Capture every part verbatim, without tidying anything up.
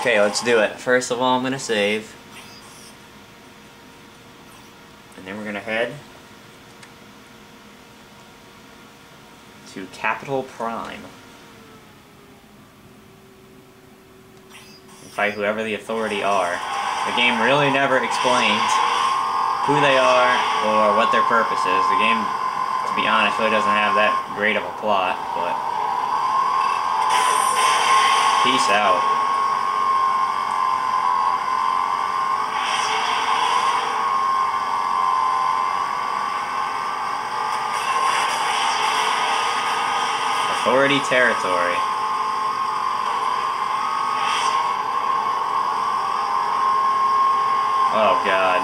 Okay, let's do it. First of all, I'm gonna save. And then we're gonna head to Capital Prime. And fight whoever the authority are. The game really never explains who they are or what their purpose is. The game, to be honest, really doesn't have that great of a plot, but peace out. Authority territory. Oh God.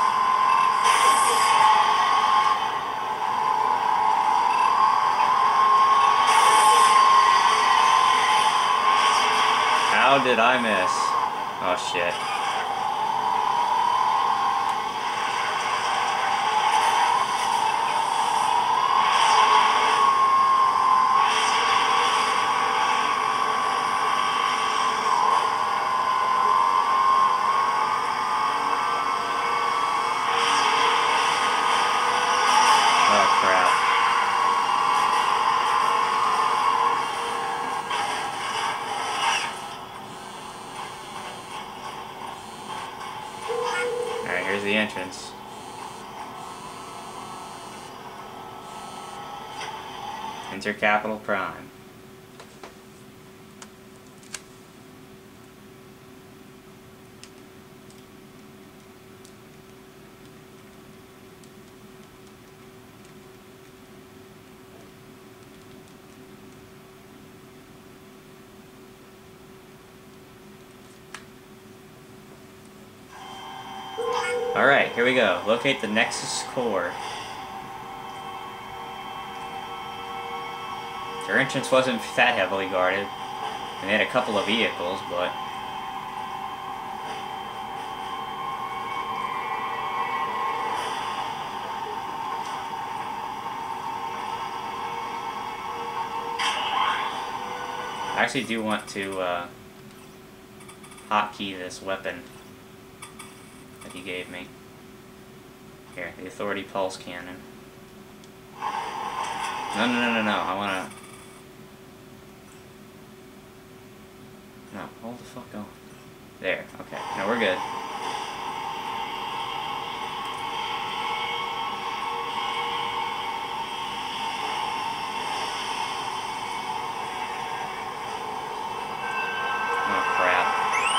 How did I miss? Oh shit. Here's the entrance. Enter Capital Prime. Alright, here we go. Locate the Nexus core. Their entrance wasn't that heavily guarded. And they had a couple of vehicles, but... I actually do want to uh, hotkey this weapon that he gave me. Here, the Authority Pulse Cannon. No, no, no, no, no, I wanna... No, hold the fuck on. There, okay, no, we're good. Oh, crap.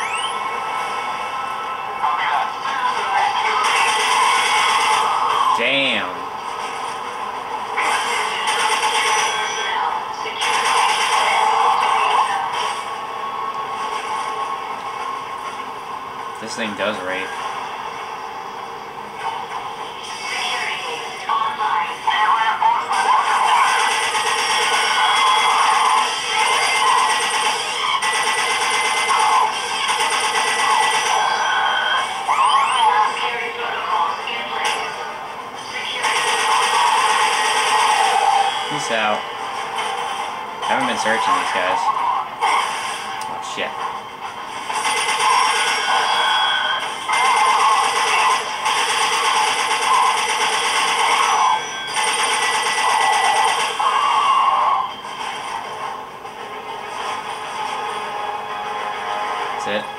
Damn. This thing does rape. Peace out. I haven't been searching these guys. Oh shit. That's it.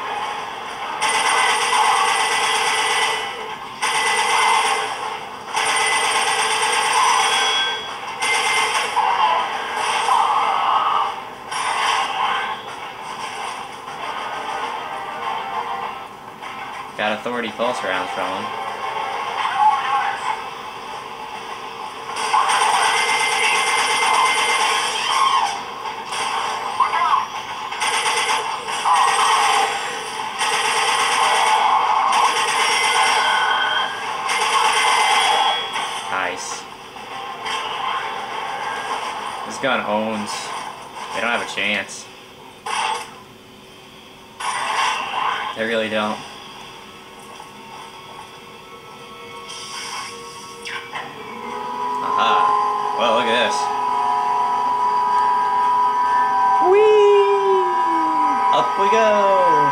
Got Authority Pulse rounds from him. Nice. This gun owns. They don't have a chance. They really don't. Aha. Well, look at this. Whee! Up we we go!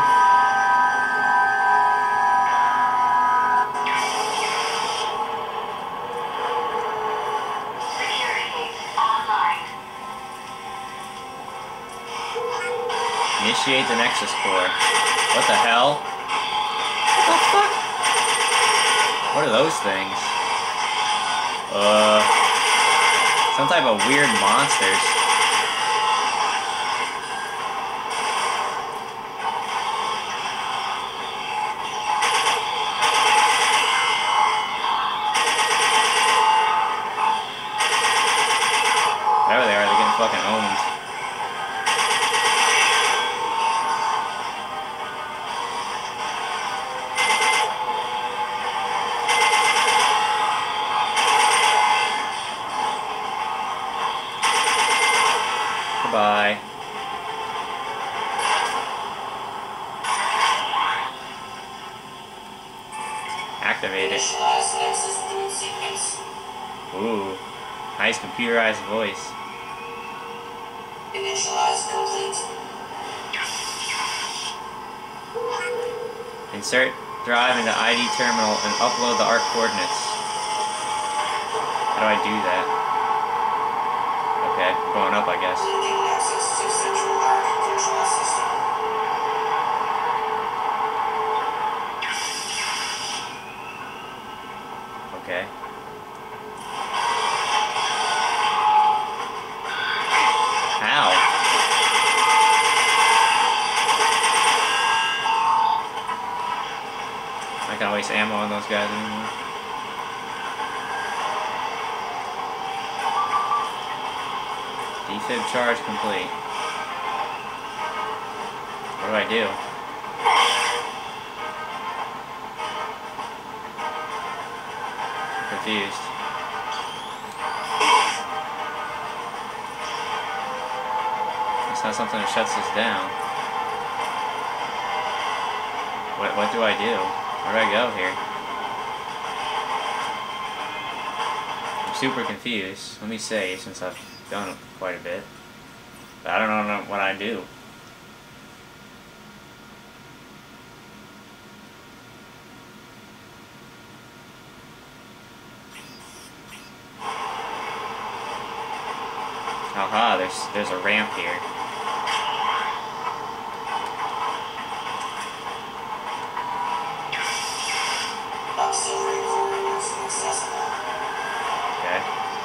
Initiate the Nexus Core. What the hell? What the fuck? What are those things? Uh... Some type of weird monsters. There they are, they're getting fucking owned. Goodbye. Activate it. Ooh. Nice computerized voice. Initialize complete. Insert drive into I D terminal and upload the A R C coordinates. How do I do that? Okay, going up, I guess. Linking access to central A R C control system. Okay. How? I can't waste ammo on those guys anymore. Defib charge complete. What do I do? I'm confused. It's not something that shuts this down. What, what do I do? Where do I go here? I'm super confused. Let me save since I've done it quite a bit. But I don't know what I do. Aha, there's there's a ramp here. Auxiliary coordinates accessible. Okay.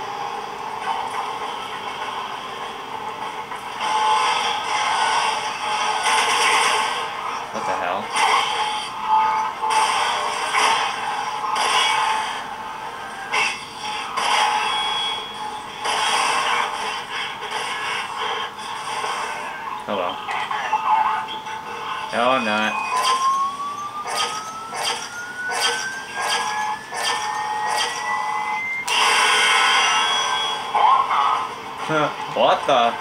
What the hell? Hello. No, I'm not. What the?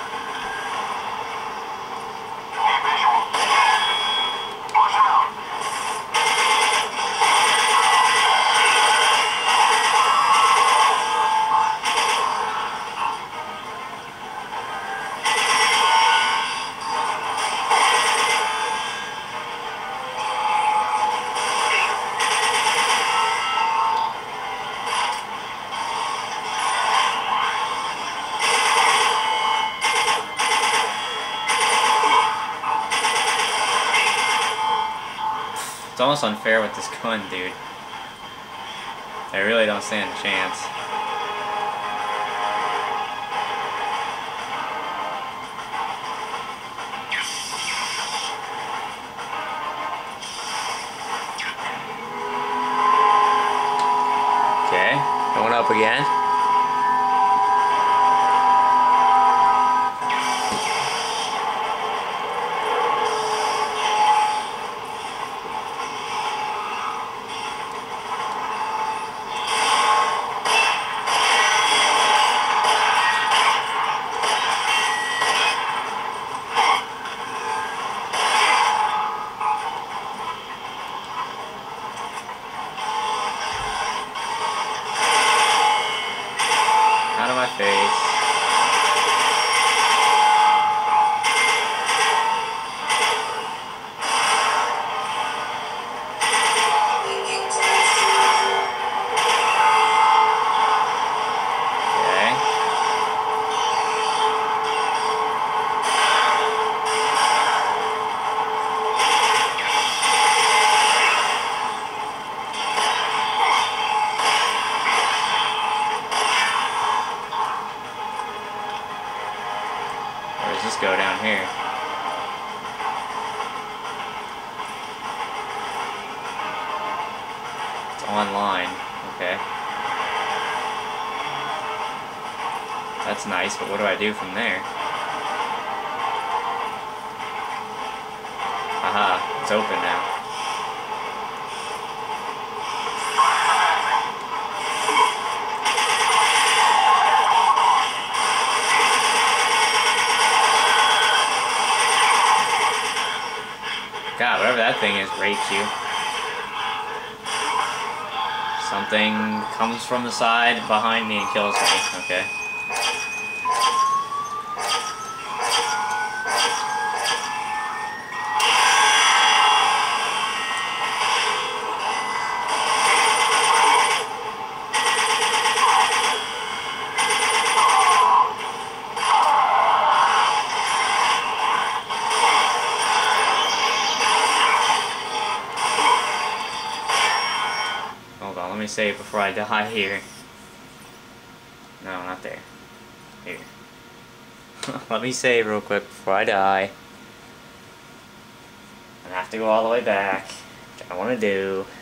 It's almost unfair with this gun, dude. I really don't stand a chance. Okay, going up again. online. Okay. That's nice, but what do I do from there? Aha, it's open now. God, whatever that thing is rapes you. Something comes from the side behind me and kills me. Okay. Hold on, let me save before I die here. No, not there. Here. Let me save real quick before I die. I have to go all the way back, which I want to do.